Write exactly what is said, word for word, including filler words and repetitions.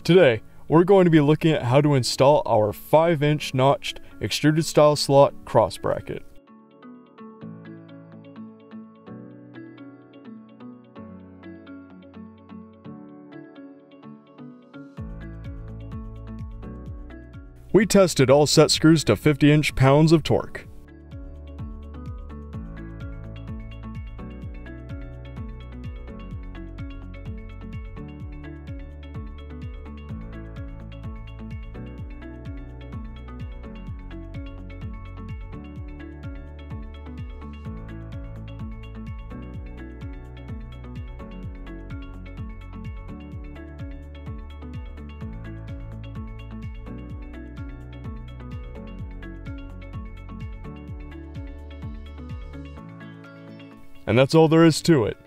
Today, we're going to be looking at how to install our five inch notched extruded style slot cross bracket. We tested all set screws to fifty inch pounds of torque. And that's all there is to it.